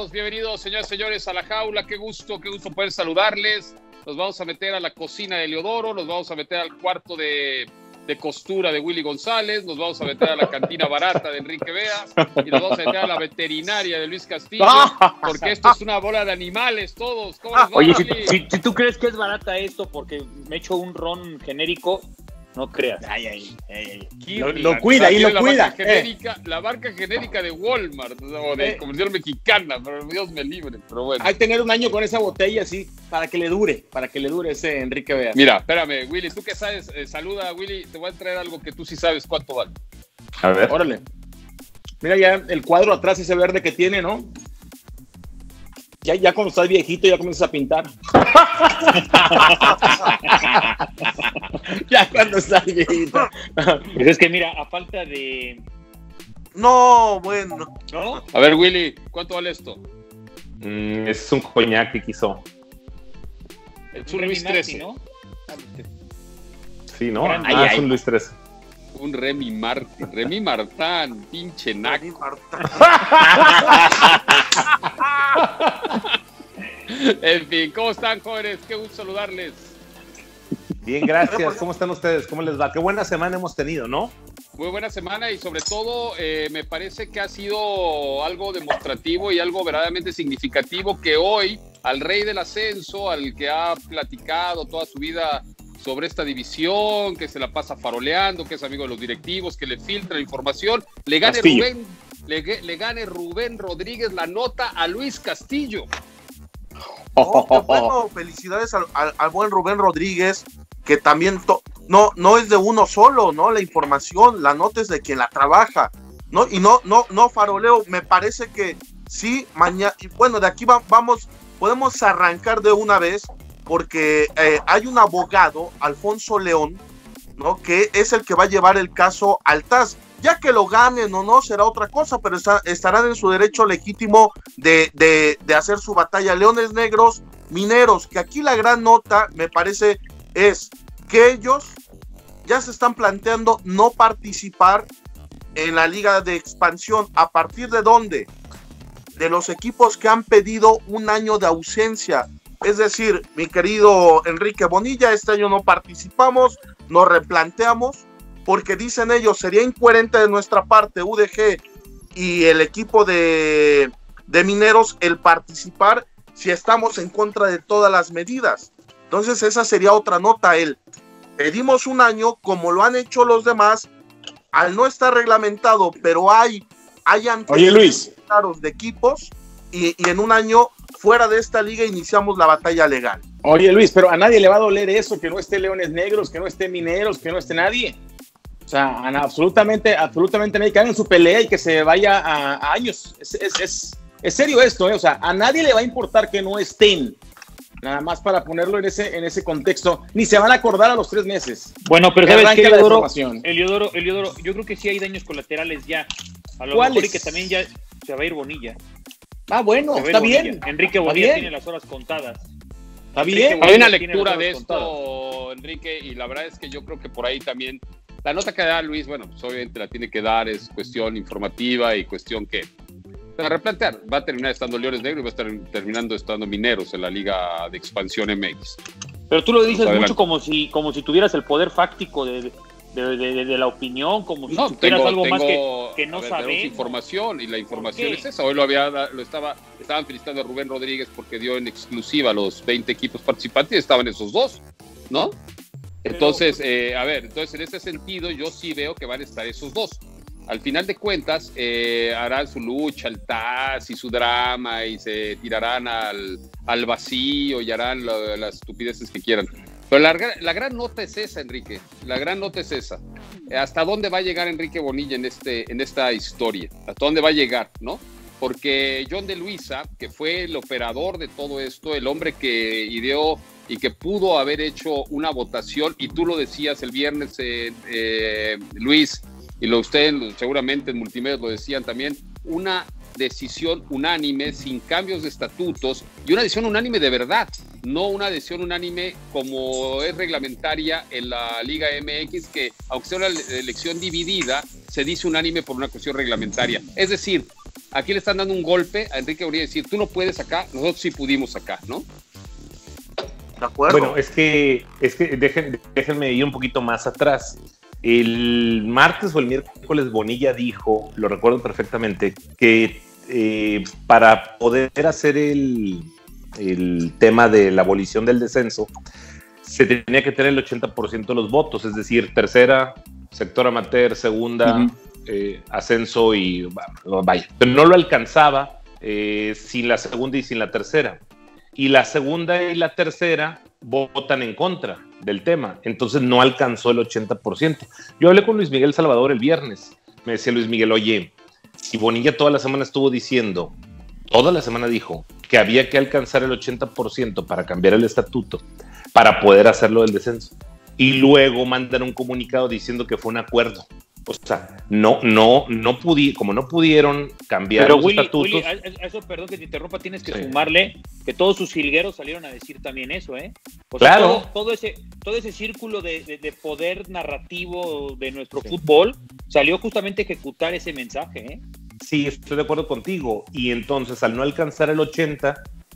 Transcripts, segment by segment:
bienvenidos, señoras y señores, a la jaula. Qué gusto poder saludarles. Nos vamos a meter a la cocina de Eliodoro, nos vamos a meter al cuarto de costura de Willy González, nos vamos a meter a la cantina barata de Enrique Bea y nos vamos a meter a la veterinaria de Luis Castillo, porque esto es una bola de animales todos. ¿Cómo les va, Oye, Willy? si tú crees que es barata esto porque me echo un ron genérico, no creas. Lo cuida y lo cuida. La marca genérica de Walmart o de Comercial Mexicana, pero Dios me libre, pero bueno. Hay que tener un año con esa botella así, para que le dure ese Enrique Bea. Mira, espérame, Willy, tú que sabes, saluda, Willy, te voy a traer algo que tú sí sabes cuánto vale. A ver. Órale. Mira ya el cuadro atrás, ese verde que tiene, ¿no? Ya cuando estás viejito ya comienzas a pintar. Ya cuando estás viejito. Pues es que mira, a falta de... No, bueno. ¿No? A ver, Willy, ¿cuánto vale esto? Es un coñac que quiso. Es un Luis XIII, ¿no? Sí, ¿no? Es un Luis XIII. Un Remy Martán, pinche naco. En fin, ¿cómo están, jóvenes? Qué gusto saludarles. Bien, gracias. ¿Cómo están ustedes? ¿Cómo les va? Qué buena semana hemos tenido, ¿no? Muy buena semana y sobre todo me parece que ha sido algo demostrativo y algo verdaderamente significativo que hoy al rey del ascenso, al que ha platicado toda su vida sobre esta división, que se la pasa faroleando, que es amigo de los directivos, que le filtra información, le gane Rubén Rodríguez la nota a Luis Castillo. Oh, qué bueno, felicidades al buen Rubén Rodríguez, que también no es de uno solo, ¿no? La información, la nota es de quien la trabaja, ¿no? Y no faroleo, me parece que sí, mañana, y bueno, de aquí podemos arrancar de una vez, porque hay un abogado, Alfonso León, ¿no? Que es el que va a llevar el caso al TAS. Ya que lo ganen o no, será otra cosa, pero estarán en su derecho legítimo de hacer su batalla. Leones Negros, Mineros, que aquí la gran nota, me parece, es que ellos ya se están planteando no participar en la Liga de Expansión. ¿A partir de dónde? De los equipos que han pedido un año de ausencia. Es decir, mi querido Enrique Bonilla, este año no participamos, nos replanteamos, porque dicen ellos, sería incoherente de nuestra parte, UDG y el equipo de Mineros, el participar si estamos en contra de todas las medidas. Entonces esa sería otra nota, pedimos un año, como lo han hecho los demás, al no estar reglamentado, pero hay Luis, claros de equipos, y en un año fuera de esta liga iniciamos la batalla legal. Oye, Luis, pero a nadie le va a doler eso, que no esté Leones Negros, que no esté Mineros, que no esté nadie. O sea, absolutamente nadie, que hagan su pelea y que se vaya a años. Es serio esto, O sea, a nadie le va a importar que no estén. Nada más para ponerlo en ese contexto. Ni se van a acordar a los 3 meses. Bueno, pero ¿sabes qué, Eliodoro? Yo creo que sí hay daños colaterales ya. A lo mejor y que también ya se va a ir Bonilla. Ah, bueno, está bien. Enrique Bonilla tiene las horas contadas. Está bien. Hay una lectura de esto, Enrique, y la verdad es que yo creo que por ahí también la nota que da Luis, bueno, pues obviamente la tiene que dar, es cuestión informativa y cuestión que para replantear, va a terminar estando Leones Negros y va a estar terminando estando Mineros en la Liga de Expansión MX. Pero tú lo dices mucho como si tuvieras el poder fáctico de la opinión, como si tuvieras algo más que no sabemos. Información, y la información es esa. Hoy estaban felicitando a Rubén Rodríguez porque dio en exclusiva los 20 equipos participantes y estaban esos 2, ¿no? Entonces, entonces en ese sentido yo sí veo que van a estar esos 2. Al final de cuentas, harán su lucha, el TAS y su drama y se tirarán al vacío y harán las estupideces que quieran. Pero la gran nota es esa, Enrique. La gran nota es esa. ¿Hasta dónde va a llegar Enrique Bonilla en esta historia? ¿Hasta dónde va a llegar, no? Porque John de Luisa, que fue el operador de todo esto, el hombre que ideó y que pudo haber hecho una votación, y tú lo decías el viernes, Luis, y ustedes seguramente en Multimedios lo decían también, una decisión unánime, sin cambios de estatutos, y una decisión unánime de verdad, no una decisión unánime como es reglamentaria en la Liga MX, que aunque sea una elección dividida, se dice unánime por una cuestión reglamentaria. Es decir, aquí le están dando un golpe a Enrique Bonilla, decir, tú no puedes acá, nosotros sí pudimos acá, ¿no? De acuerdo. Bueno, es que déjenme ir un poquito más atrás. El martes o el miércoles Bonilla dijo, lo recuerdo perfectamente, que para poder hacer el tema de la abolición del descenso, se tenía que tener el 80% de los votos, es decir, tercera, sector amateur, segunda, ascenso y vaya. Pero no lo alcanzaba sin la segunda y sin la tercera. Y la segunda y la tercera votan en contra del tema, entonces no alcanzó el 80%. Yo hablé con Luis Miguel Salvador el viernes, me decía Luis Miguel, oye, si Bonilla toda la semana estuvo diciendo, toda la semana dijo que había que alcanzar el 80% para cambiar el estatuto, para poder hacerlo del descenso, y luego mandan un comunicado diciendo que fue un acuerdo. O sea, como no pudieron cambiar pero los estatutos. Willy, eso, perdón que te interrumpa, tienes que sumarle que todos sus jilgueros salieron a decir también eso, ¿eh? O sea, claro. Todo ese círculo de poder narrativo de nuestro fútbol salió justamente a ejecutar ese mensaje, ¿eh? Sí, estoy de acuerdo contigo. Y entonces, al no alcanzar el 80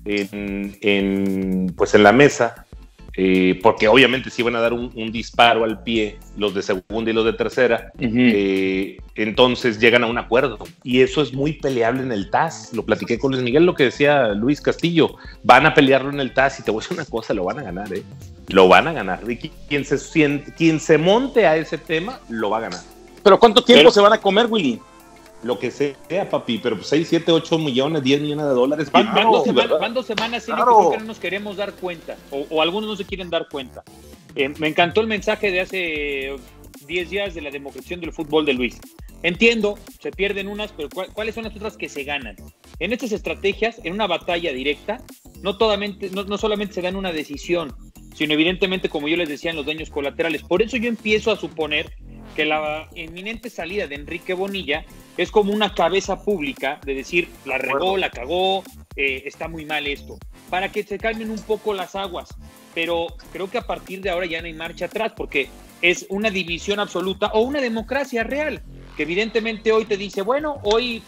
pues en la mesa, porque obviamente sí iban a dar un disparo al pie los de segunda y los de tercera, entonces llegan a un acuerdo, y eso es muy peleable en el TAS. Lo platiqué con Luis Miguel, lo que decía Luis Castillo, van a pelearlo en el TAS, y te voy a decir una cosa, lo van a ganar, lo van a ganar, y quien se monte a ese tema, lo va a ganar. ¿Pero cuánto tiempo se van a comer, Willy? Lo que sea, papi, pero 6, 7, 8 millones, 10 millones de dólares. Van 2 semanas, claro. Creo que no nos queremos dar cuenta, o algunos no se quieren dar cuenta. Me encantó el mensaje de hace 10 días de la democracia del fútbol de Luis. Entiendo, se pierden unas, pero ¿cuáles son las otras que se ganan? En estas estrategias, en una batalla directa, no solamente se dan una decisión, sino evidentemente, como yo les decía, en los daños colaterales. Por eso yo empiezo a suponer que la inminente salida de Enrique Bonilla es como una cabeza pública de decir, la regó, la cagó, está muy mal esto, para que se calmen un poco las aguas. Pero creo que a partir de ahora ya no hay marcha atrás, porque es una división absoluta o una democracia real, que evidentemente hoy te dice, bueno, hoy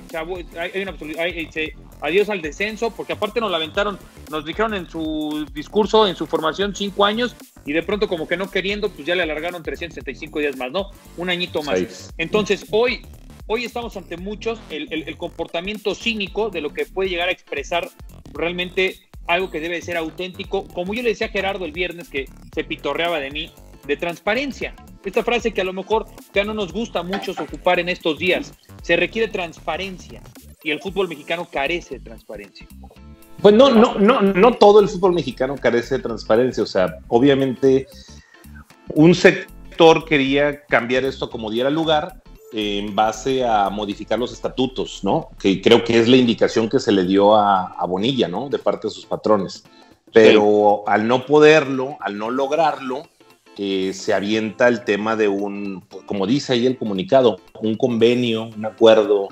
adiós al descenso, porque aparte nos lamentaron, nos dijeron en su discurso, en su formación, 5 años, y de pronto como que no queriendo, pues ya le alargaron 365 días más, ¿no? Un añito más. 6. Entonces, hoy estamos ante muchos el comportamiento cínico de lo que puede llegar a expresar realmente algo que debe ser auténtico, como yo le decía a Gerardo el viernes, que se pitorreaba de mí, de transparencia. Esta frase que a lo mejor ya no nos gusta mucho ocupar en estos días. Se requiere transparencia, y el fútbol mexicano carece de transparencia. Pues no todo el fútbol mexicano carece de transparencia. O sea, obviamente un sector quería cambiar esto como diera lugar en base a modificar los estatutos, ¿no? Que creo que es la indicación que se le dio a Bonilla, ¿no? De parte de sus patrones. Pero sí, al no poderlo, al no lograrlo, se avienta el tema de como dice ahí el comunicado, un convenio, un acuerdo,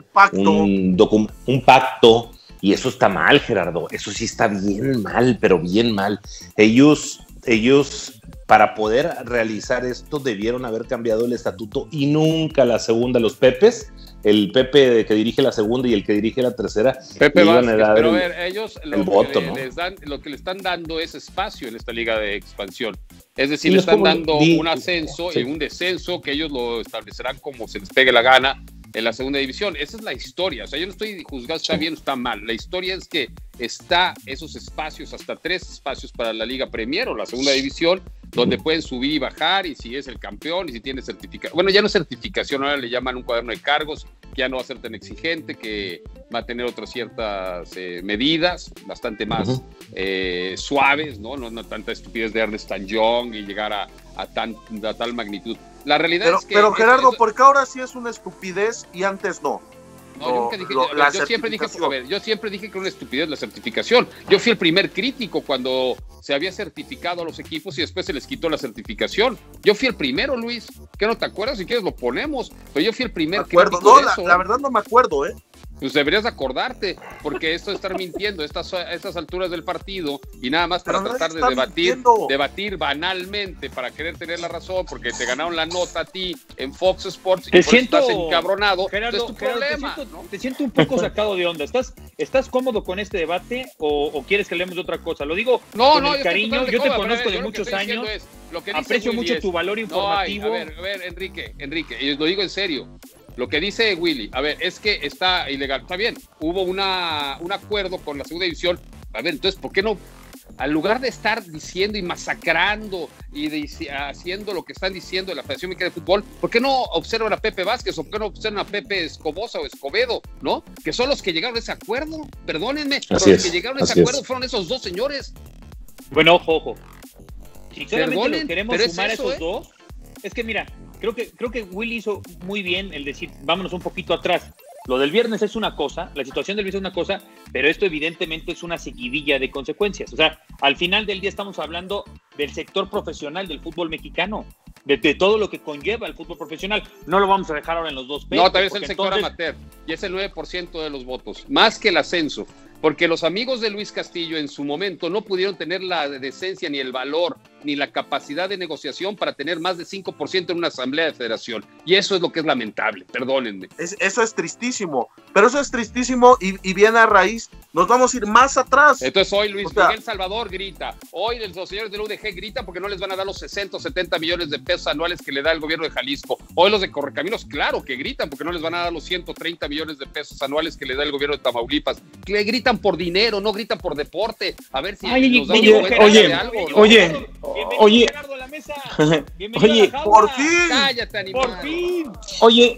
un pacto, y eso está mal, Gerardo, eso sí está bien mal, pero bien mal. Ellos para poder realizar esto debieron haber cambiado el estatuto, y nunca la segunda, los Pepes, el Pepe que dirige la segunda y el que dirige la tercera, Pepe Vázquez, pero a ver, ellos lo que le están dando es espacio en esta liga de expansión. Es decir, le están dando un ascenso y un descenso que ellos lo establecerán como se les pegue la gana en la segunda división. Esa es la historia. O sea, yo no estoy juzgando si está bien o está mal. La historia es que está esos espacios, hasta 3 espacios para la Liga Premier o la segunda división, donde pueden subir y bajar, y si es el campeón, y si tiene certificación. Bueno, ya no es certificación, ahora le llaman un cuaderno de cargos, que ya no va a ser tan exigente, que va a tener otras ciertas medidas bastante más suaves, ¿no? No tanta estupidez de Ernest St. John y llegar a tal magnitud. La realidad es que... Pero Gerardo, porque ahora sí es una estupidez y antes no. No, yo siempre dije que era una estupidez la certificación. Yo fui el primer crítico cuando se había certificado a los equipos y después se les quitó la certificación. Yo fui el primero, Luis. ¿Qué no te acuerdas? Si quieres lo ponemos. Pero yo fui el primer crítico de eso. La verdad no me acuerdo, Pues deberías acordarte, porque esto de estar mintiendo a estas alturas del partido y nada más para tratar de debatir banalmente para querer tener la razón, porque te ganaron la nota a ti en Fox Sports y estás encabronado. Gerardo, es tu problema. Te siento un poco sacado de onda. ¿Estás cómodo con este debate o quieres que hablemos de otra cosa? Lo digo con el cariño. Yo te conozco de muchos años. Aprecio mucho tu valor informativo. A ver, Enrique, y lo digo en serio. Lo que dice Willy, a ver, es que está ilegal. Está bien, hubo un acuerdo con la segunda división. A ver, entonces, ¿por qué no? Al lugar de estar diciendo y masacrando y haciendo lo que están diciendo de la Federación Mexicana de Fútbol, ¿por qué no observan a Pepe Vázquez o por qué no observan a Pepe Escobosa o Escobedo, ¿no? Que son los que llegaron a ese acuerdo. Perdónenme, los que llegaron a ese acuerdo fueron esos dos señores. Bueno, ojo. Si solamente los queremos sumar a esos dos, es que mira, creo que Willy hizo muy bien el decir, vámonos un poquito atrás. Lo del viernes es una cosa, la situación del viernes es una cosa, pero esto evidentemente es una seguidilla de consecuencias. O sea, al final del día estamos hablando del sector profesional del fútbol mexicano, de todo lo que conlleva el fútbol profesional. No lo vamos a dejar ahora en los dos pesos. No, también es el sector amateur y es el 9% de los votos, más que el ascenso. Porque los amigos de Luis Castillo en su momento no pudieron tener la decencia ni el valor ni la capacidad de negociación para tener más de 5% en una asamblea de federación. Y eso es lo que es lamentable, perdónenme. Eso es tristísimo, pero eso es tristísimo y viene a raíz, nos vamos a ir más atrás. Entonces hoy Luis Miguel Salvador grita, hoy los señores del UDG gritan porque no les van a dar los 60 o 70 millones de pesos anuales que le da el gobierno de Jalisco. Hoy los de Correcaminos, claro que gritan porque no les van a dar los 130 millones de pesos anuales que le da el gobierno de Tamaulipas. Que gritan por dinero, no gritan por deporte. A ver si nos dan de algo. Oye, Gerardo a la mesa. Oye, por fin. Cállate, animal. Por fin. Oye,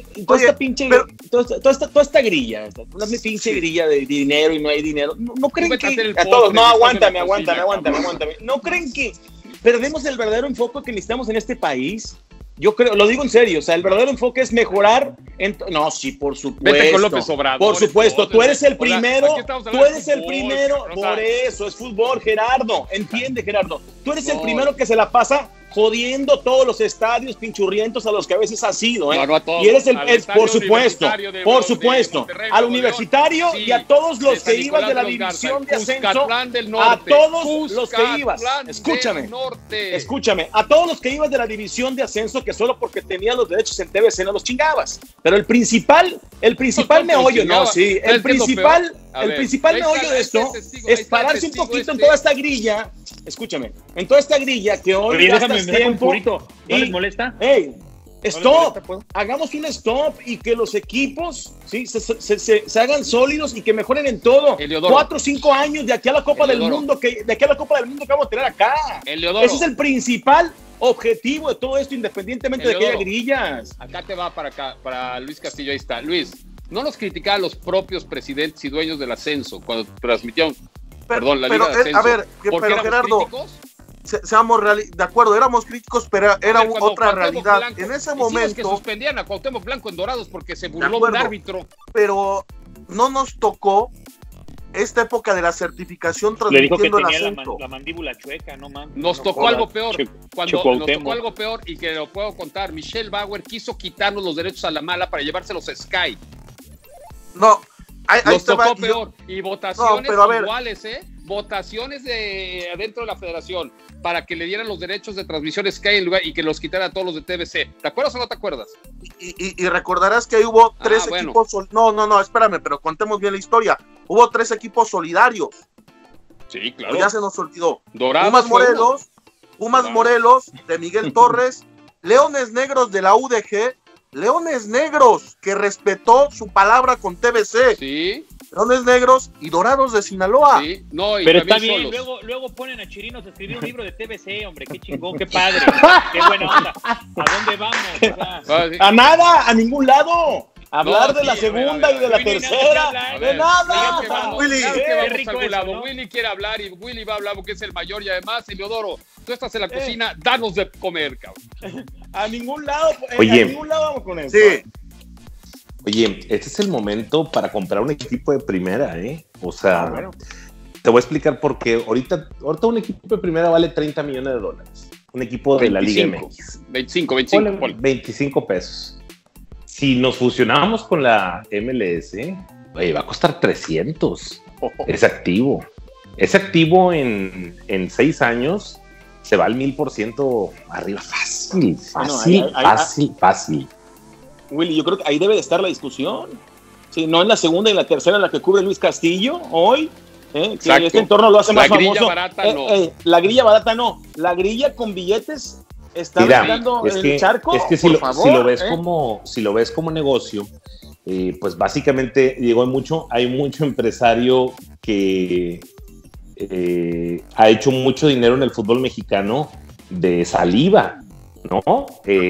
toda esta grilla, una pinche grilla de dinero y no hay dinero. ¿No creen que a todos? No, aguántame. ¿No creen que perdemos el verdadero enfoque que necesitamos en este país? Yo creo, lo digo en serio, o sea, el verdadero enfoque es mejorar. No, sí, por supuesto. Vete con López Obrador. Por supuesto, tú eres el primero. Por eso es fútbol, Gerardo. Entiende, Gerardo. Tú eres el primero que se la pasa jodiendo todos los estadios pinchurrientos a los que a veces has ido, ¿eh? No a todos, y eres por supuesto, al universitario sí, y a todos los que ibas de la división de ascenso, a todos los que ibas, escúchame, a todos los que ibas de la división de ascenso que solo porque tenías los derechos en TVC no los chingabas, pero el principal meollo, no, sí, el principal meollo de esto es pararse un poquito en toda esta grilla, escúchame, en toda esta grilla que hoy tiempo. ¿No les molesta? Stop, hagamos un stop y que los equipos ¿sí? se hagan sólidos y que mejoren en todo. 4 o 5 años de aquí a la Copa del Mundo que vamos a tener acá. Ese es el principal objetivo de todo esto, independientemente de que haya grillas. Acá te va para Luis Castillo, ahí está. Luis, no nos criticaban los propios presidentes y dueños del ascenso cuando transmitieron la Liga de Ascenso. A ver, pero Gerardo, seamos de acuerdo, éramos críticos, pero era otra realidad. Blanco, en ese momento que suspendían a Cuauhtémoc Blanco en Dorados porque se burló de un árbitro. Pero no nos tocó esta época de la certificación transmitiendo el ascenso. La mandíbula chueca, no mames. Nos tocó algo peor. Nos tocó algo peor y que lo puedo contar. Michelle Bauer quiso quitarnos los derechos a la mala para llevárselos a Sky. No. Nos tocó peor. Y votaciones iguales, votaciones de adentro de la federación para que le dieran los derechos de transmisión Sky en lugar y que los quitara a todos los de TVC. ¿Te acuerdas o no te acuerdas? Y recordarás que ahí hubo 3 equipos. No, espérame, pero contemos bien la historia. Hubo 3 equipos solidarios. Sí, claro. Ya se nos olvidó. Dorados, Pumas Morelos de Miguel Torres, Leones Negros de la UDG, Leones Negros que respetó su palabra con TVC. Sí. Leones Negros y Dorados de Sinaloa. Sí, no, y pero está bien, luego ponen a Chirinos a escribir un libro de TVC, hombre, qué chingón, qué padre, qué buena onda. ¿A dónde vamos? O sea, a nada, a ningún lado. Hablar de la segunda y de la tercera, de nada. Willy quiere hablar y Willy va a hablar porque es el mayor y además, Eliodoro, tú estás en la cocina, danos de comer, cabrón. A ningún lado, a ningún lado vamos con eso. Sí. Oye, este es el momento para comprar un equipo de primera, ¿eh? O sea, te voy a explicar por qué. Ahorita un equipo de primera vale $30 millones. Un equipo de la Liga MX. 25 pesos. Si nos fusionamos con la MLS, Oye, va a costar 300. Es activo. Es activo en 6 años. Se va al 1000% arriba. Fácil. Willy, yo creo que ahí debe de estar la discusión. Sí, no en la segunda y en la tercera en la que cubre Luis Castillo hoy. Que este entorno lo hace más famoso. La grilla barata no. La grilla con billetes está dando el charco. Es que si lo ves como negocio, pues básicamente hay mucho empresario que ha hecho mucho dinero en el fútbol mexicano de saliva, ¿no?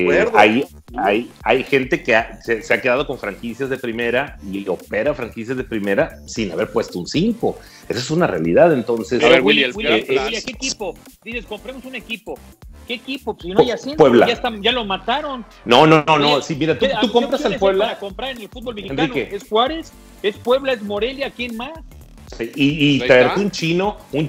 Hay gente que se ha quedado con franquicias de primera y opera franquicias de primera sin haber puesto un 5. Esa es una realidad, entonces. A ver, Willy, ¿qué equipo? Dices, compremos un equipo. ¿Qué equipo? Si no hay ascenso, Puebla. Ya lo mataron. No. Sí, mira, tú compras al Puebla. Para comprar en el fútbol mexicano, Enrique. Es Juárez, es Puebla, es Morelia, ¿quién más? Sí, y traerte un chino, un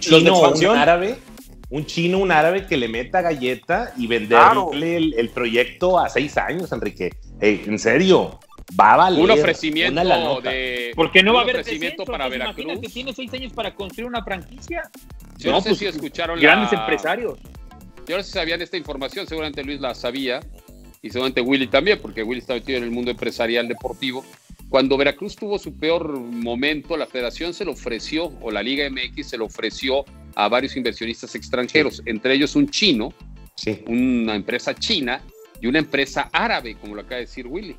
árabe que le meta galleta y venderle el proyecto a 6 años, Enrique. En serio, va a valer un ofrecimiento porque no va a haber ofrecimiento para Veracruz. Imagínate, tiene 6 años para construir una franquicia. Yo no sé si escucharon grandes empresarios. Yo no sé si sabían esta información, seguramente Luis la sabía y seguramente Willy también, porque Willy está metido en el mundo empresarial deportivo. Cuando Veracruz tuvo su peor momento, la federación se lo ofreció, o la Liga MX se lo ofreció a varios inversionistas extranjeros, entre ellos un chino, una empresa china y una empresa árabe, como lo acaba de decir Willy.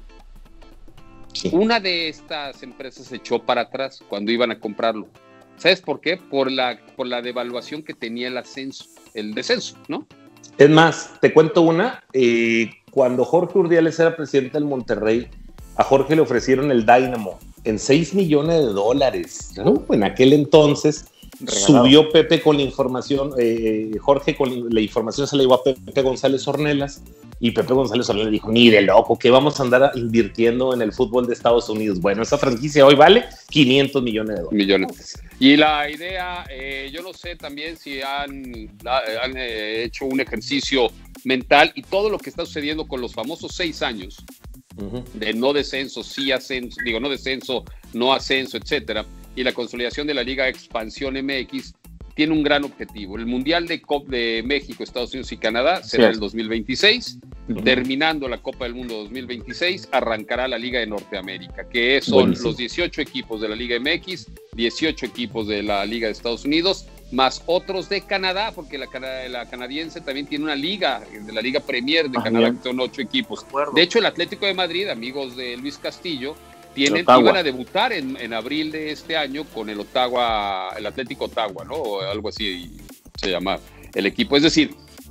Sí. Una de estas empresas se echó para atrás cuando iban a comprarlo. ¿Sabes por qué? Por la devaluación que tenía el descenso, ¿no? Es más, te cuento una. Cuando Jorge Urdiales era presidente del Monterrey, a Jorge le ofrecieron el Dynamo en $6 millones, ¿no? En aquel entonces subió Pepe con la información, Jorge con la información se le llevó a Pepe González Ornelas, y Pepe González Ornelas dijo, ni de loco, ¿qué vamos a andar invirtiendo en el fútbol de Estados Unidos? Bueno, esa franquicia hoy vale $500 millones. Y la idea, yo no sé también si han hecho un ejercicio mental y todo lo que está sucediendo con los famosos 6 años de no descenso, sí ascenso, no descenso, no ascenso, etcétera, y la consolidación de la Liga Expansión MX tiene un gran objetivo. El Mundial de México, Estados Unidos y Canadá será el 2026. Terminando la Copa del Mundo 2026, arrancará la Liga de Norteamérica, que son los 18 equipos de la Liga MX, 18 equipos de la Liga de Estados Unidos, más otros de Canadá, porque la canadiense también tiene una liga, de la Liga Premier de Canadá, que son 8 equipos. De hecho, el Atlético de Madrid, amigos de Luis Castillo, iban a debutar en abril de este año con el Atlético Ottawa, ¿no? O algo así se llama el equipo. Es decir,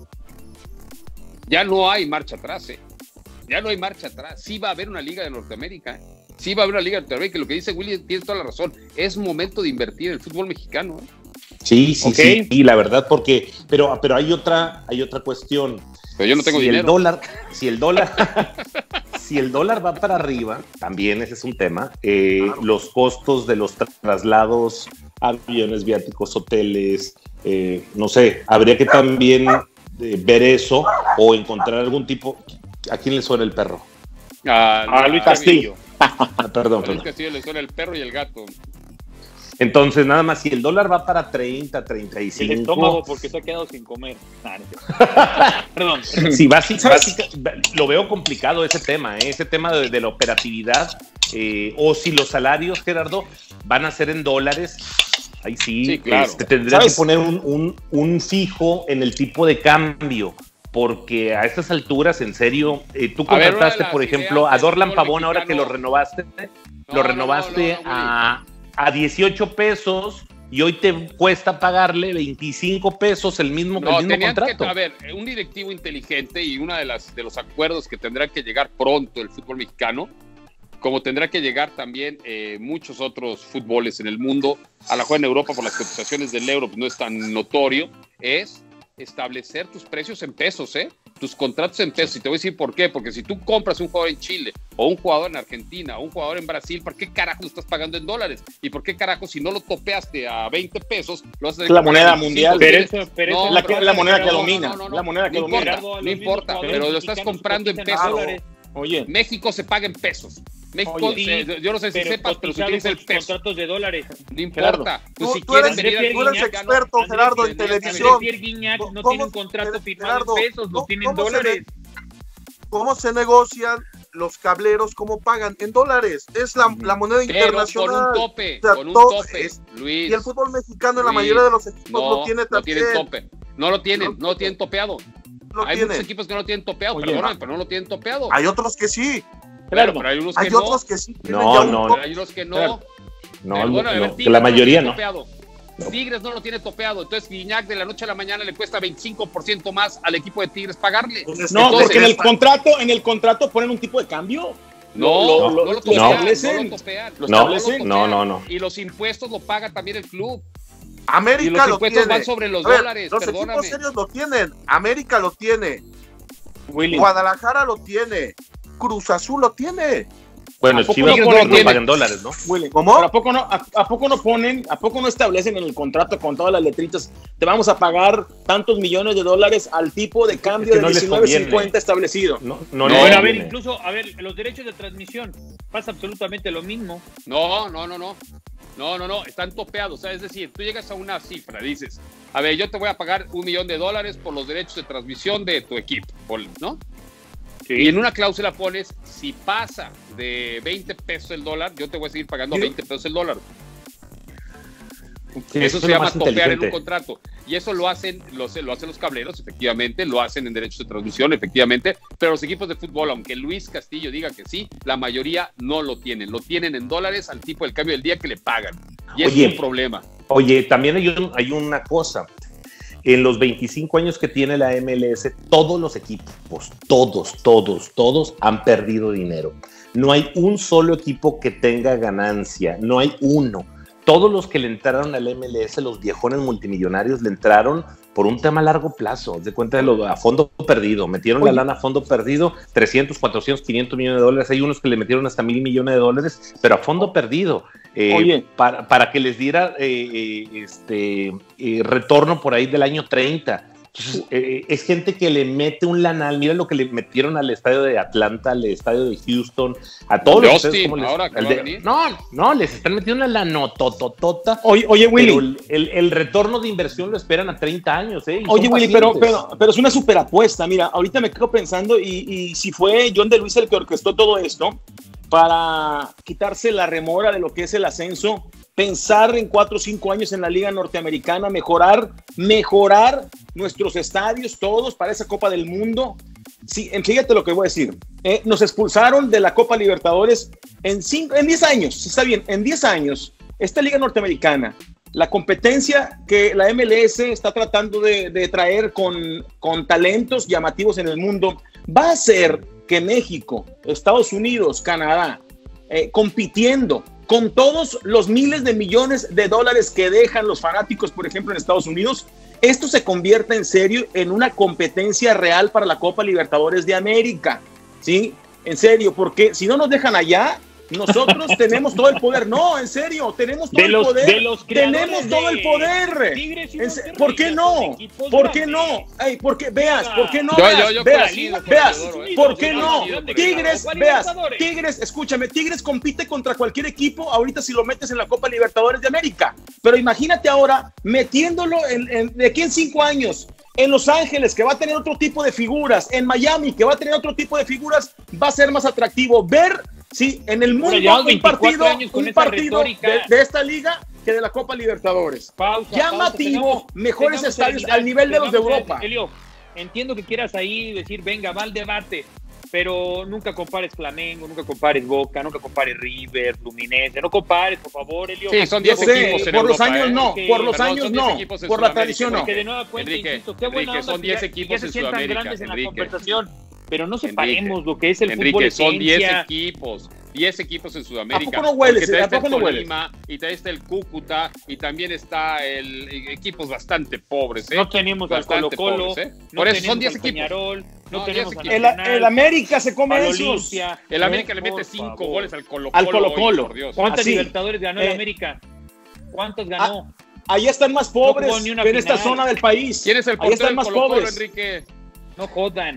ya no hay marcha atrás, Ya no hay marcha atrás. Sí va a haber una Liga de Norteamérica, Sí va a haber una Liga de Norteamérica. Y lo que dice Willy tiene toda la razón. Es momento de invertir en el fútbol mexicano, Sí, la verdad, porque, pero hay otra cuestión. Pero yo no tengo dinero. Si el dólar va para arriba, también ese es un tema. Los costos de los traslados, aviones, viáticos, hoteles, no sé, habría que también ver eso o encontrar algún tipo. ¿A quién le suena el perro? A Luis Castillo. Perdón. A Luis Castillo le suena el perro y el gato. Entonces, nada más, si el dólar va para 30, 35... El estómago porque se ha quedado sin comer. Perdón. Sí, lo veo complicado ese tema de la operatividad, o si los salarios, Gerardo, van a ser en dólares, ahí sí claro. Tendrías que poner un fijo en el tipo de cambio, porque a estas alturas, en serio, tú contrataste, por ejemplo, a Dorlan Pavón, ahora que lo renovaste a 18 pesos y hoy te cuesta pagarle 25 pesos el mismo contrato. Un directivo inteligente y uno de los acuerdos que tendrá que llegar pronto el fútbol mexicano, como tendrá que llegar también muchos otros fútboles en el mundo, a la mejor en Europa por las cotizaciones del euro pues no es tan notorio, es establecer tus precios en pesos, tus contratos en pesos. Y te voy a decir por qué, porque si tú compras un jugador en Chile o un jugador en Argentina o un jugador en Brasil, ¿por qué carajo lo estás pagando en dólares? ¿Y por qué carajo si no lo topeaste a 20 pesos lo vas a tener la moneda mundial? Pero la moneda que domina. La moneda que domina. No importa, pero lo estás comprando en pesos. Oye, México se paga en pesos. México, yo no sé si sepas, pero si tienes el peso. Contratos de dólares. No importa. Tú eres experto, Gerardo, en televisión. Pierre Guignac no tiene un contrato firmado en pesos, lo tiene en dólares. ¿Cómo se negocian los cableros? ¿Cómo pagan? En dólares. Es la moneda internacional. Con un tope, con un tope, Luis. Y el fútbol mexicano en la mayoría de los equipos lo tiene también. No tienen tope. No lo tienen, no lo tienen topeado. Hay muchos equipos que no lo tienen topeado, perdóname, pero no lo tienen topeado. Hay otros que sí. Claro, pero hay unos que no. Hay otros que sí. No. Hay unos que no. No, la mayoría no. Tigres no lo tiene topeado, entonces Guignac de la noche a la mañana le cuesta 25% más al equipo de Tigres pagarle. No, porque en el contrato ponen un tipo de cambio. No lo establecen. No. Y los impuestos lo paga también el club. América y los lo impuestos tiene. Van sobre los dólares, los equipos serios lo tienen. América lo tiene. Guadalajara lo tiene. Cruz Azul lo tiene. Bueno, Chivas no pagan dólares, ¿no? ¿Cómo? ¿A poco no establecen en el contrato con todas las letritas, te vamos a pagar tantos millones de dólares al tipo de cambio de 19.50 establecido? Bueno, a ver, incluso, los derechos de transmisión, pasa absolutamente lo mismo. No, están topeados, o sea, es decir, tú llegas a una cifra, dices, a ver, yo te voy a pagar $1 millón por los derechos de transmisión de tu equipo, ¿no? Sí. Y en una cláusula pones, si pasa de 20 pesos el dólar, yo te voy a seguir pagando 20 pesos el dólar. Sí, eso se llama topear en un contrato. Y eso lo hacen los cableros, efectivamente, lo hacen en derechos de transmisión, efectivamente, pero los equipos de fútbol, aunque Luis Castillo diga que sí, la mayoría no lo tienen en dólares al tipo del cambio del día que le pagan. Y es un problema. Oye, también hay una cosa. En los 25 años que tiene la MLS, todos los equipos, todos han perdido dinero. No hay un solo equipo que tenga ganancia, no hay uno. Todos los que le entraron al MLS, los viejones multimillonarios, le entraron por un tema a largo plazo, de cuenta a fondo perdido, metieron la lana a fondo perdido, 300, 400, 500 millones de dólares, hay unos que le metieron hasta 1,000 millones de dólares, pero a fondo perdido, para que les diera retorno por ahí del año 30. Entonces, es gente que le mete un lanal. Mira lo que le metieron al estadio de Atlanta, al estadio de Houston, a todos los Austin, ahora que va a venir. No, les están metiendo una lanotototota. Oye, Willy, el retorno de inversión lo esperan a 30 años, Oye, Willy, pero es una super apuesta. Mira, ahorita me quedo pensando y si fue John de Luisa el que orquestó todo esto para quitarse la remora de lo que es el ascenso, pensar en 4 o 5 años en la Liga Norteamericana, mejorar nuestros estadios todos para esa Copa del Mundo. Sí, fíjate lo que voy a decir. Nos expulsaron de la Copa Libertadores en 10 años, está bien, en 10 años. Esta Liga Norteamericana, la competencia que la MLS está tratando de traer con talentos llamativos en el mundo, va a hacer que México, Estados Unidos, Canadá, compitiendo con todos los miles de millones de dólares que dejan los fanáticos, por ejemplo, en Estados Unidos, esto se convierta en serio en una competencia real para la Copa Libertadores de América, ¿sí? En serio, porque si no nos dejan allá, nosotros tenemos todo el poder. No, en serio, tenemos todo el poder. Tenemos todo el poder. ¿Por qué no? ¿Por qué no? Porque veas, ¿por qué no? Veas, ¿por qué no? Tigres, escúchame, Tigres compite contra cualquier equipo ahorita si lo metes en la Copa Libertadores de América. Pero imagínate ahora metiéndolo de aquí en 5 años. En Los Ángeles, que va a tener otro tipo de figuras. En Miami, que va a tener otro tipo de figuras. Va a ser más atractivo ver, sí, en el mundo un partido de esta liga que de la Copa Libertadores. Llamativo, mejores estadios al nivel de los de Europa. Elio, entiendo que quieras ahí decir, venga, va al debate, pero nunca compares Flamengo, nunca compares Boca, nunca compares River, Fluminense, no compares, por favor, Elio. Sí, son 10 equipos en por Europa, los años no, por los años no, por la tradición no. Que de nueva cuenta, insisto, qué buena onda, son 10 equipos en Sudamérica, grandes en la conversación, pero no separemos lo que es el fútbol esencia. Son 10 equipos. 10 equipos en Sudamérica. ¿A poco no hueles? ¿A poco no hueles? Y también está el Cúcuta, y también está equipos bastante pobres. No tenemos al Colo-Colo, por eso son 10 equipos. Peñarol, no tenemos el América se come esos. El América le mete 5 goles al Colo-Colo. Al Colo-Colo. ¿Cuántas Libertadores ganó el América? ¿Cuántos ganó? Allá están más pobres que en esta zona del país. ¿Quién es el portero del Colo-Colo, Enrique? No jodan.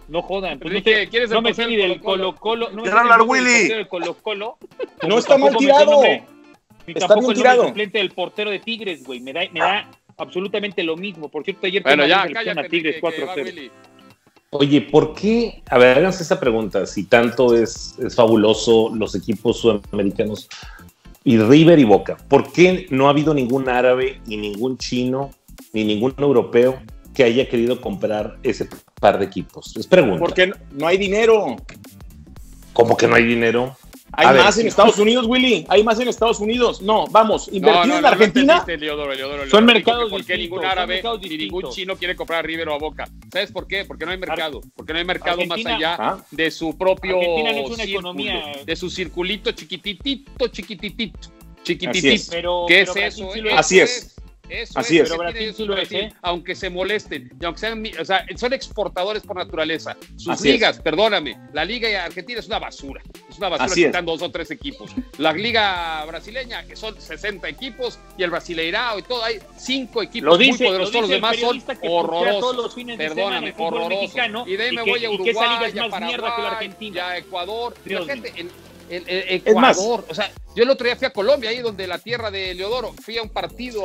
No jodan. Pues Enrique, ¿quieres no me el sé ni del Colo-Colo. No me sé Gerard ni Willy. del Colo-Colo. No está mal tirado. Ni Está tampoco bien el tirado. nombre suplente del portero de Tigres, güey. Me da absolutamente lo mismo. Por cierto, ayer Bueno, ya, a cállate, Tigres que va 4-0. Willy. Oye, ¿por qué? A ver, háganse esa pregunta. Si tanto es fabuloso los equipos sudamericanos y River y Boca, ¿por qué no ha habido ningún árabe, ni ningún chino, ni ningún europeo que haya querido comprar ese par de equipos? Es pregunta. Porque no hay dinero. ¿Cómo que no hay dinero? Hay más en Estados Unidos, Willy. Hay más en Estados Unidos. No, vamos, invertir en Argentina. Leodoro, son mercados ¿por qué distintos, ningún árabe son ni ningún chino quiere comprar a River o a Boca? ¿Sabes por qué? Porque no hay mercado. Porque no hay mercado Argentina, más allá de su propio Argentina no es una círculo, economía. de su circulito chiquititito. Así es. ¿Qué pero es eso? Así es. Eso Así es. Pero Brasil sí lo es, ¿eh? Aunque se molesten, y aunque sean, o sea, son exportadores por naturaleza. Sus Así ligas, perdóname, la liga argentina es una basura. Es una basura, Así quitan 2 o 3 equipos. La liga brasileña, que son 60 equipos, y el Brasileirao y todo, hay 5 equipos muy poderosos, todos los demás son horrorosos. Perdóname, horrorosos. Y de ahí me voy a Uruguay, a Paraguay, y a Ecuador. Fíjate, Ecuador, o sea, yo el otro día fui a Colombia, ahí donde la tierra de Leodoro, fui a un partido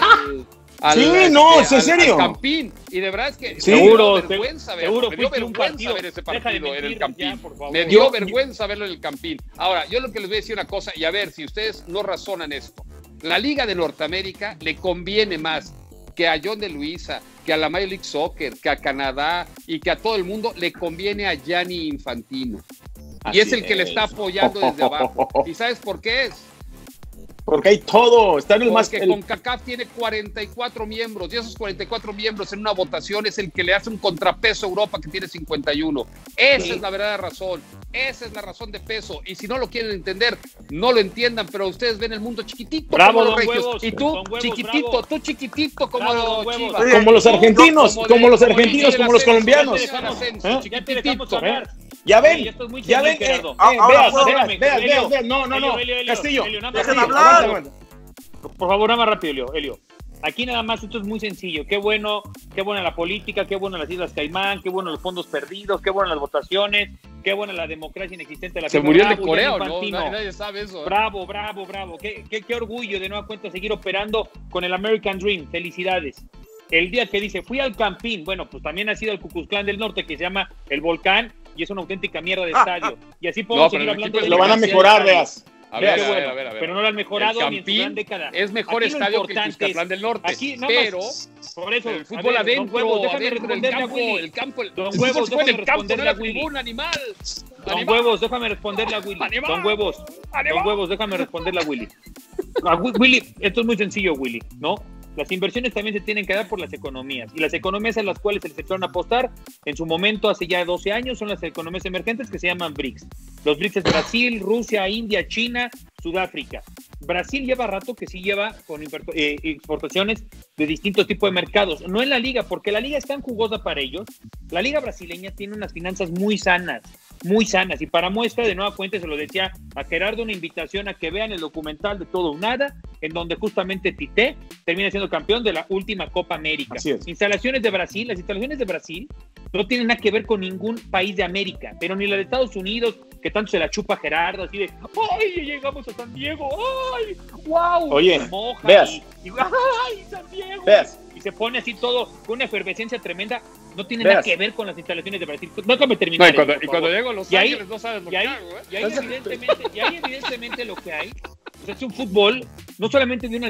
¿en serio? al Campín, y de verdad es que sí, me dio vergüenza ver ese partido en el Campín. Me dio vergüenza verlo en el Campín. Ahora, yo lo que les voy a decir una cosa, y a ver si ustedes no razonan esto, la Liga de Norteamérica le conviene más que a John de Luisa, que a la Major League Soccer, que a Canadá y que a todo el mundo, le conviene a Gianni Infantino. Y es el que le está apoyando desde abajo. ¿Y sabes por qué es? Porque hay todo. Está en el más. Porque CONCACAF tiene 44 miembros. Y esos 44 miembros en una votación es el que le hace un contrapeso a Europa, que tiene 51. Esa es la verdadera razón. Esa es la razón de peso. Y si no lo quieren entender, no lo entiendan. Pero ustedes ven el mundo chiquitito, bravo, como los regios. Huevos, y tú, chiquitito, bravo. tú chiquitito, como Bravo, los Huevos. Chivas. Como los argentinos, como los colombianos. Ya te dejamos hablar. Ya ven, ya ven, veas, no, Castillo, dejen hablar. Por favor, nada más rápido, Elio. Aquí nada más, esto es muy sencillo. Qué buena la política, qué bueno las Islas Caimán, qué bueno los fondos perdidos, qué buenas las votaciones, qué buena la democracia inexistente de la Se murió el de Corea, ¿no? Nadie sabe eso. Bravo. Qué orgullo de nueva cuenta seguir operando con el American Dream. Felicidades. El día que dice, fui al Campín, bueno, pues también ha sido el Ku Klux Klan del Norte, que se llama el Volcán, y es una auténtica mierda de estadio. Y así podemos seguir hablando de lo van a mejorar, veas. A ver. Pero no lo han mejorado ni en su gran década. Es mejor aquí estadio que el Cuscatlán del Norte. Aquí, pero por eso, el fútbol adentro, déjame responderle a Willy. El campo, Don Huevos, fue en el campo, no la tribuna, animal. Don Huevos, déjame responderle a Willy. Don Huevos, déjame responderle a Willy. Willy, esto es muy sencillo, Willy, ¿no? Las inversiones también se tienen que dar por las economías, y las economías a las cuales se les empezaron a apostar en su momento hace ya 12 años son las economías emergentes, que se llaman BRICS. Los BRICS es Brasil, Rusia, India, China, Sudáfrica. Brasil lleva rato que sí lleva con exportaciones de distintos tipos de mercados, no en la liga, porque la liga es tan jugosa para ellos. La liga brasileña tiene unas finanzas muy sanas, y para muestra, de nueva cuenta, se lo decía a Gerardo, una invitación a que vean el documental de Todo o Nada, en donde justamente Tite termina siendo campeón de la última Copa América. Instalaciones de Brasil, las instalaciones de Brasil no tienen nada que ver con ningún país de América, pero ni la de Estados Unidos, que tanto se la chupa Gerardo, así de, ¡ay, llegamos a San Diego! ¡Ay, wow! Oye, moja veas. ¡Ay, San Diego! Veas. Y se pone así todo, con una efervescencia tremenda. No tiene nada que ver con las instalaciones de Brasil. Déjame terminar. Y cuando llego a Los Ángeles no sabes lo que hago, ¿eh? Y ahí evidentemente lo que hay, pues es un fútbol, no solamente de un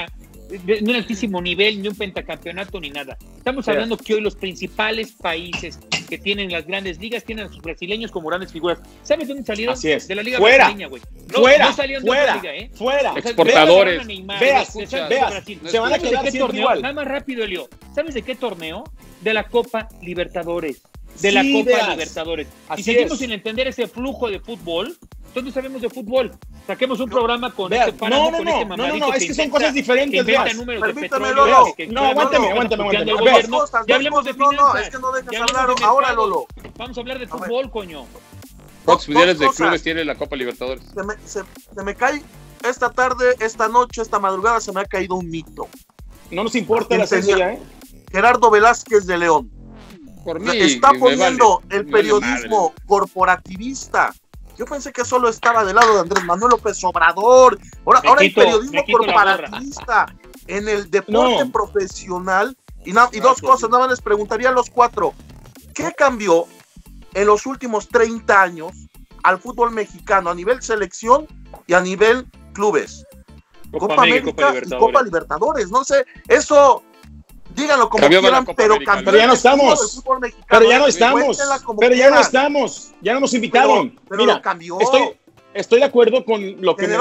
altísimo nivel, ni un pentacampeonato, ni nada. Estamos hablando que hoy los principales países que tienen las grandes ligas tienen a sus brasileños como grandes figuras. ¿Sabes dónde salieron? De la liga brasileña, güey. No salieron de otra liga, ¿eh? Fuera. Exportadores. Veas. Se van a quedar siempre igual. Nada más rápido, Elio. ¿Sabes de qué torneo? De la Copa Libertadores. Libertadores. Y seguimos sin entender ese flujo de fútbol. Entonces sabemos de fútbol. Saquemos un programa con este páramo, con este mamadito. No, es que son cosas diferentes. Permítame, Lolo. Aguántame. Ya hablemos de finanzas. No, es que no dejes hablar ahora, Lolo. Vamos a hablar de fútbol, coño. ¿Cuántos mundiales de clubes tiene la Copa Libertadores? Se me cae esta tarde, esta noche, esta madrugada, se me ha caído un mito. No nos importa la sencilla, ¿eh? Gerardo Velázquez de León. Por mí, está poniendo vale, el periodismo corporativista. Yo pensé que solo estaba del lado de Andrés Manuel López Obrador. Ahora el periodismo corporativista en el deporte profesional. Y dos cosas, nada más les preguntaría a los cuatro. ¿Qué cambió en los últimos 30 años al fútbol mexicano a nivel selección y a nivel clubes? Copa América y Copa Libertadores. No sé, eso... Díganlo como quieran, pero ya no estamos. Pero ya no estamos. Pero ya no estamos. Ya no nos invitaron. Pero mira, lo cambió. Estoy de acuerdo con lo que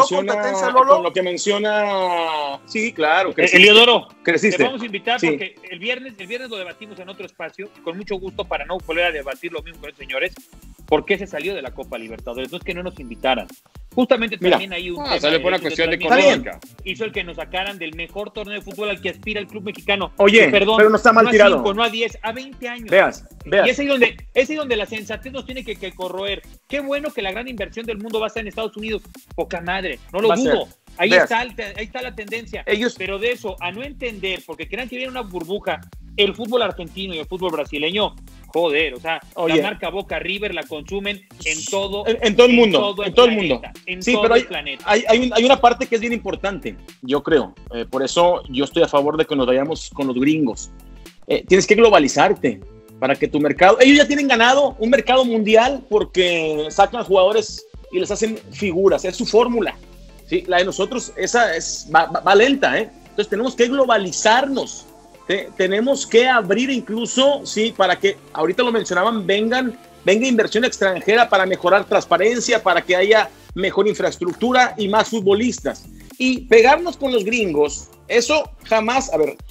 menciona. Sí, claro. Eliodoro, creciste. Te vamos a invitar porque el viernes lo debatimos en otro espacio, con mucho gusto para no volver a debatir lo mismo con los señores. ¿Por qué se salió de la Copa Libertadores? No es que no nos invitaran. Justamente también hay un tema sale por una cuestión de económica. Hizo el que nos sacaran del mejor torneo de fútbol al que aspira el club mexicano. Oye, perdón, pero no está mal tirado. 5, no a 10, a 20 años. Veas. Y es ahí donde la sensatez nos tiene que corroer. Qué bueno que la gran inversión del mundo va a estar en Estados Unidos. Poca madre, no lo dudo. Ahí está la tendencia. Pero de eso, a no entender, porque crean que viene una burbuja, el fútbol argentino y el fútbol brasileño, joder, o sea, la marca Boca River la consumen en todo el mundo. En todo el mundo. Sí, pero hay una parte que es bien importante, yo creo. Por eso yo estoy a favor de que nos vayamos con los gringos. Tienes que globalizarte para que tu mercado... Ellos ya tienen ganado un mercado mundial porque sacan jugadores y les hacen figuras. Es su fórmula. ¿Sí? La de nosotros, esa va lenta, ¿eh? Entonces tenemos que globalizarnos. Tenemos que abrir incluso, sí, para que, ahorita lo mencionaban, venga inversión extranjera para mejorar transparencia, para que haya mejor infraestructura y más futbolistas. Y pegarnos con los gringos, eso jamás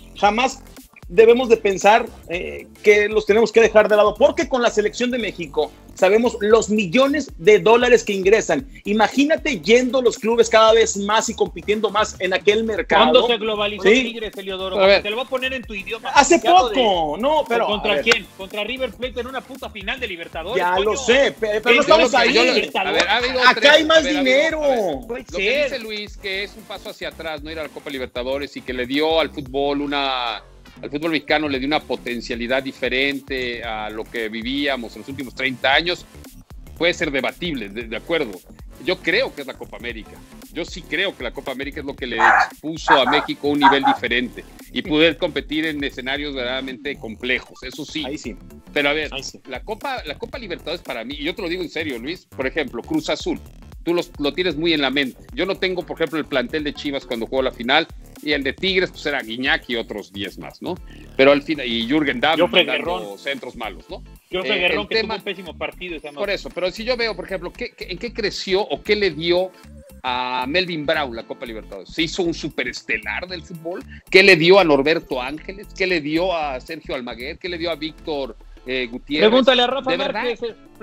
debemos de pensar que los tenemos que dejar de lado, porque con la selección de México sabemos los millones de dólares que ingresan. Imagínate yendo los clubes cada vez más y compitiendo más en aquel mercado. ¿Cuándo se globalizó Tigres, Eliodoro? Te lo voy a poner en tu idioma. Hace poco, pero... ¿Contra quién? ¿Contra River Plate en una puta final de Libertadores? Ya lo sé, pero no estamos ahí. Acá hay más dinero. Lo que dice Luis, que es un paso hacia atrás, no ir a la Copa Libertadores y que le dio al fútbol al fútbol mexicano le dio una potencialidad diferente a lo que vivíamos en los últimos 30 años, puede ser debatible, de acuerdo. Yo creo que es la Copa América. Yo sí creo que la Copa América es lo que le expuso a México un nivel diferente y poder competir en escenarios verdaderamente complejos, eso sí. Ahí sí. Pero a ver, la Copa Libertadores para mí, y yo te lo digo en serio, Luis, por ejemplo, Cruz Azul, tú lo tienes muy en la mente. Yo no tengo, por ejemplo, el plantel de Chivas cuando jugó la final, y el de Tigres, pues era Guiñac y otros 10 más, ¿no? Pero al final, y Jürgen Damm mandando centros malos, ¿no? Joffre Guerrón, que tuvo un pésimo partido. Por eso, pero si yo veo, por ejemplo, ¿en qué creció o qué le dio a Melvin Brown la Copa Libertadores? ¿Se hizo un superestelar del fútbol? ¿Qué le dio a Norberto Ángeles? ¿Qué le dio a Sergio Almaguer? ¿Qué le dio a Víctor Gutiérrez? Pregúntale a Rafa Márquez.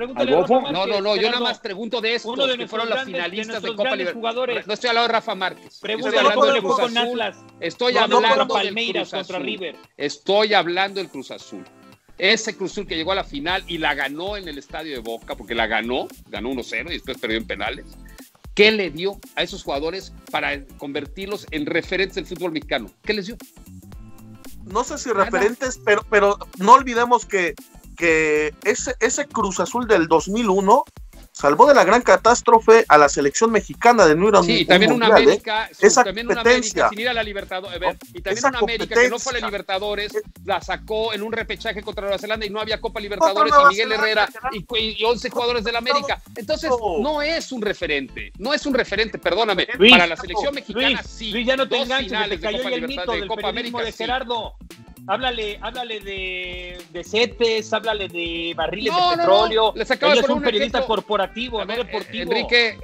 No, yo nada más pregunto de estos que fueron las finalistas de Copa Libertadores. No estoy hablando de Rafa Márquez. Estoy hablando del Cruz Azul. Estoy hablando del Palmeiras contra River. Estoy hablando del Cruz Azul. Ese Cruz Azul que llegó a la final y la ganó en el estadio de Boca, porque ganó 1-0 y después perdió en penales. ¿Qué le dio a esos jugadores para convertirlos en referentes del fútbol mexicano? ¿Qué les dio? No sé si referentes, pero no olvidemos que ese Cruz Azul del 2001 salvó de la gran catástrofe a la selección mexicana de no ir a un también mundial, una América, esa también competencia. Una América sin ir a la Libertadores, y también una América que no fue a la Libertadores, la sacó en un repechaje contra Nueva Zelanda y no había Copa Libertadores y Miguel Herrera y 11 jugadores de la América. Entonces no es un referente, perdóname, Luis, para la selección mexicana sí. Luis, ya no te enganches, te cayó de el mito del Copa periodismo América, de Gerardo. Háblale de CETES, háblale de barriles de petróleo. Les acabo de poner un periodista ejemplo corporativo, no deportivo. Enrique,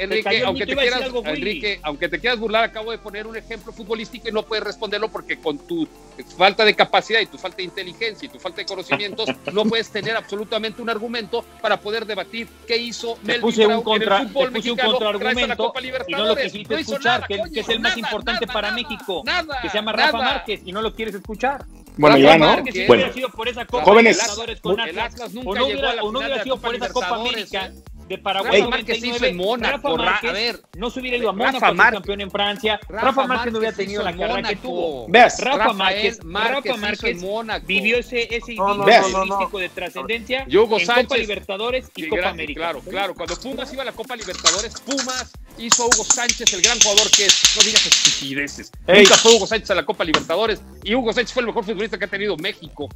aunque te quieras burlar, acabo de poner un ejemplo futbolístico y no puedes responderlo porque con tu falta de capacidad y tu falta de inteligencia y tu falta de conocimientos no puedes tener absolutamente un argumento para poder debatir qué hizo Melvin Brown en el fútbol mexicano gracias a la Copa Libertadores. Y no lo quisiste escuchar, que es el más importante para México, que se llama Rafa Márquez, y no lo quieres escuchar. Bueno, ya no. Si hubiera sido por esa Copa jóvenes, con Atlas, o no hubiera sido por esa Copa América de Paraguay. Rafa Márquez se hizo en Mónaco. A ver, no se hubiera ido a Mónaco para ser campeón en Francia. Rafa Márquez no hubiera tenido la carrera que tuvo. Veas, Rafa Márquez vivió ese idílico de trascendencia en Copa Libertadores y Copa América. Claro. Cuando Pumas iba a la Copa Libertadores, Pumas hizo a Hugo Sánchez el gran jugador que es. No digas estupideces. Nunca fue Hugo Sánchez a la Copa Libertadores y Hugo Sánchez fue el mejor futbolista que ha tenido México.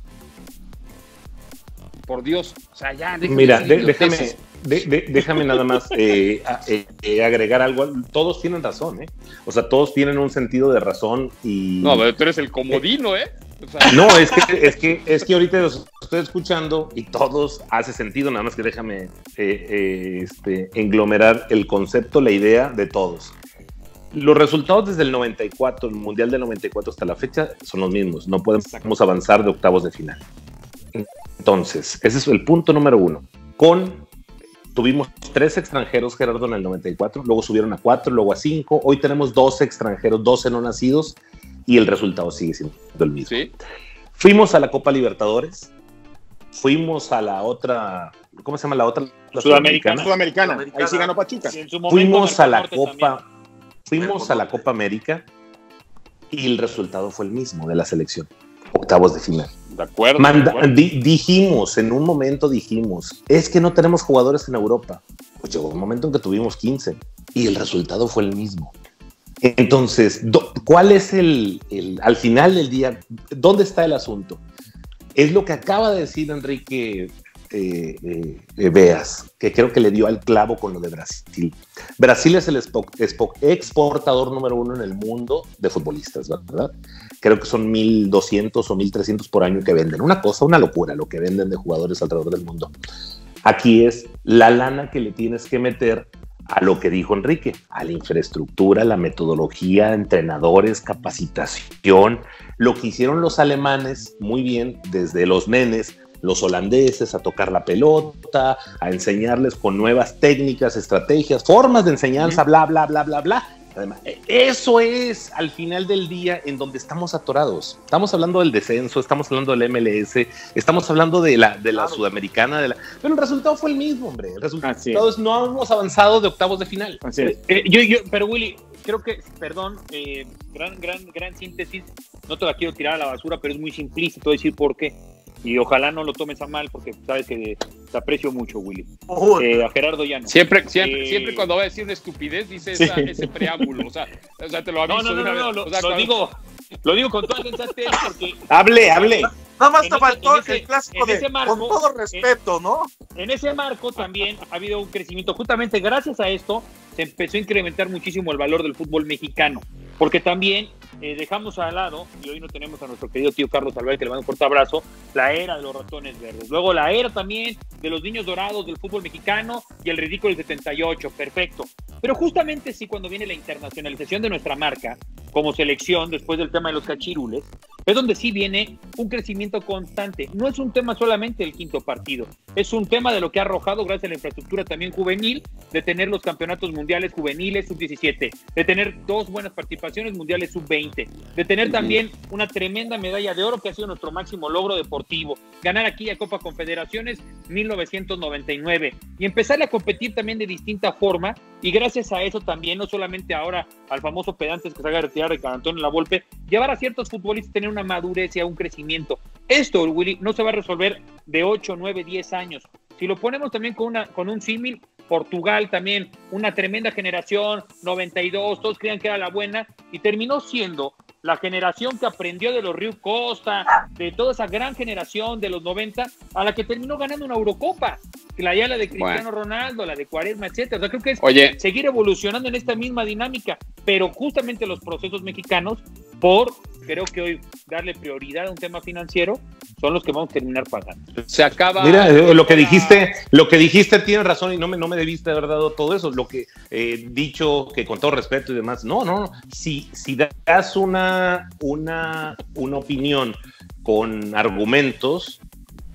Por Dios. O sea, ya. Mira, déjame nada más agregar algo. Todos tienen razón, ¿eh? O sea, todos tienen un sentido de razón y... No, pero tú eres el comodino, ¿eh? O sea... No, es que ahorita los estoy escuchando y todos hace sentido, nada más que déjame englomerar el concepto, la idea de todos. Los resultados desde el 94, el Mundial del 94 hasta la fecha son los mismos. No podemos avanzar de octavos de final. Entonces, ese es el punto número 1. Tuvimos 3 extranjeros, Gerardo, en el 94, luego subieron a 4, luego a 5, hoy tenemos 12 extranjeros, 12 no nacidos, y el resultado sigue siendo el mismo. ¿Sí? Fuimos a la Copa Libertadores, fuimos a la otra, ¿cómo se llama la otra? La Sudamericana. Ahí sí ganó Pachuca. Fuimos a la Copa América, y el resultado fue el mismo de la selección. Octavos de final. De acuerdo. Dijimos, en un momento es que no tenemos jugadores en Europa. Pues llegó un momento en que tuvimos 15 y el resultado fue el mismo. Entonces, ¿cuál es al final del día, dónde está el asunto? Es lo que acaba de decir Enrique Beas, que creo que le dio al clavo con lo de Brasil. Brasil es el exportador número 1 en el mundo de futbolistas, ¿verdad? Creo que son 1.200 o 1.300 por año que venden. Una locura lo que venden de jugadores alrededor del mundo. Aquí es la lana que le tienes que meter a lo que dijo Enrique, a la infraestructura, la metodología, entrenadores, capacitación, lo que hicieron los alemanes muy bien desde los nenes, los holandeses a tocar la pelota, a enseñarles con nuevas técnicas, estrategias, formas de enseñanza, bla, bla, bla, bla, bla. Además, eso es al final del día en donde estamos atorados. Estamos hablando del descenso, estamos hablando del MLS, estamos hablando de la Sudamericana, pero el resultado fue el mismo, hombre. El resultado es no hemos avanzado de octavos de final. Así es. Pero Willy, creo que, perdón, gran síntesis, no te la quiero tirar a la basura, pero es muy simplista, te voy a decir por qué. Y ojalá no lo tomes a mal, porque sabes que te aprecio mucho, Willy. A Gerardo Llano. Siempre cuando va a decir una estupidez, dice ese preámbulo. O sea, te lo aviso. No, lo digo con toda sensatez, porque... Hable. Nada más te faltó el clásico de marco, con todo respeto, ¿no? En ese marco también ha habido un crecimiento. Justamente gracias a esto se empezó a incrementar muchísimo el valor del fútbol mexicano. Porque también dejamos al lado, y hoy no tenemos a nuestro querido tío Carlos Alvarez, que le mando un fuerte abrazo, la era de los ratones verdes. Luego la era también de los niños dorados del fútbol mexicano y el ridículo del 78, perfecto. Pero justamente sí, cuando viene la internacionalización de nuestra marca como selección, después del tema de los cachirules, es donde sí viene un crecimiento constante. No es un tema solamente del quinto partido, es un tema de lo que ha arrojado gracias a la infraestructura también juvenil, de tener los campeonatos mundiales juveniles sub-17, de tener 2 buenas participaciones mundiales sub-20, de tener también una tremenda medalla de oro que ha sido nuestro máximo logro deportivo, ganar aquí a Copa Confederaciones 1999 y empezar a competir también de distinta forma, y gracias a eso también, no solamente ahora al famoso pedantes que se haga retirar de Antonio Lavolpe, llevar a ciertos futbolistas a tener una madurez y a un crecimiento. Esto, Willy, no se va a resolver de 8, 9, 10 años. Si lo ponemos también con un símil, Portugal también, una tremenda generación, 92, todos creían que era la buena, y terminó siendo la generación que aprendió de los Rui Costa, de toda esa gran generación de los 90, a la que terminó ganando una Eurocopa, la de Cristiano Ronaldo, la de Quaresma, etcétera. O sea, creo que es seguir evolucionando en esta misma dinámica, pero justamente los procesos mexicanos, creo que hoy darle prioridad a un tema financiero, son los que vamos a terminar pagando. Se acaba. Mira, lo que dijiste tiene razón, y no me debiste haber dado todo eso, lo que he dicho, que con todo respeto y demás. No. Si das una opinión con argumentos,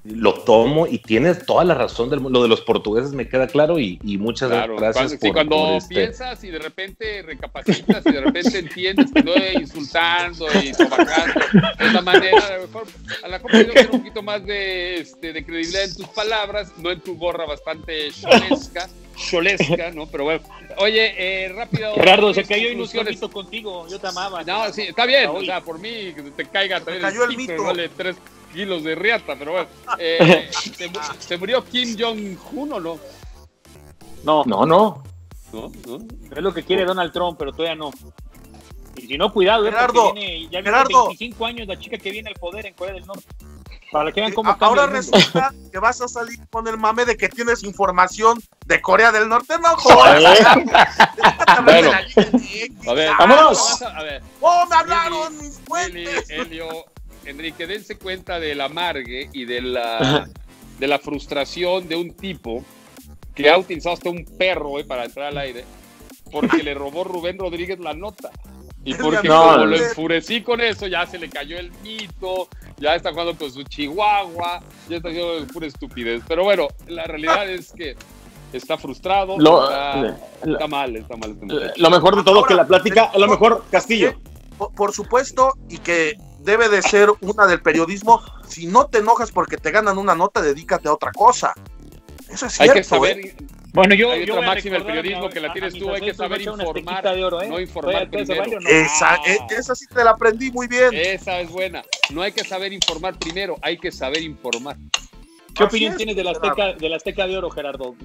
lo tomo y tienes toda la razón del mundo. Lo de los portugueses me queda claro y muchas gracias. Cuando piensas y de repente recapacitas y de repente entiendes que no es insultando y tomacando, es la manera, a lo mejor yo quiero un poquito más de credibilidad en tus palabras, no en tu gorra bastante cholesca, ¿no? Pero bueno, oye, rápido. Gerardo, se cayó ilusionito contigo, yo te amaba. No, sí, está bien, o sea, por mí que te caiga también cayó el mito. Vale 3 kilos de riata, pero bueno. ¿Se murió Kim Jong-un o no? No. Es lo que quiere Donald Trump, pero todavía no. Y si no, cuidado, Gerardo, ya viene 25 años la chica que viene al poder en Corea del Norte. Para que vean cómo ahora resulta que vas a salir con el mame de que tienes información de Corea del Norte. No jodas. Bueno, a ver, vámonos. Me hablaron mis fuentes. Elio, Enrique, dense cuenta del amargue y de la frustración de un tipo que ha utilizado hasta un perro para entrar al aire porque le robó Rubén Rodríguez la nota. Y porque lo enfurecí con eso, ya se le cayó el mito, ya está jugando con su chihuahua, ya está haciendo pura estupidez. Pero bueno, la realidad es que está frustrado, está mal. Lo mejor de todo ahora, que la plática, a lo mejor Castillo. Por supuesto, y que debe de ser una del periodismo, si no te enojas porque te ganan una nota, dedícate a otra cosa. Eso es cierto. Hay que saber... Bueno, yo otra máxima del periodismo que la tienes tú, hay que saber informar, no informar primero. Esa sí te la aprendí muy bien. Esa es buena. No hay que saber informar primero, hay que saber informar. ¿Qué opinión tienes de la Azteca de Oro, Gerardo?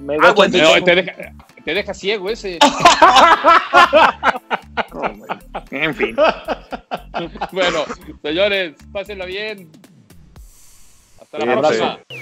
Te deja ciego ese. En fin. Bueno, señores, pásenla bien. Hasta la próxima.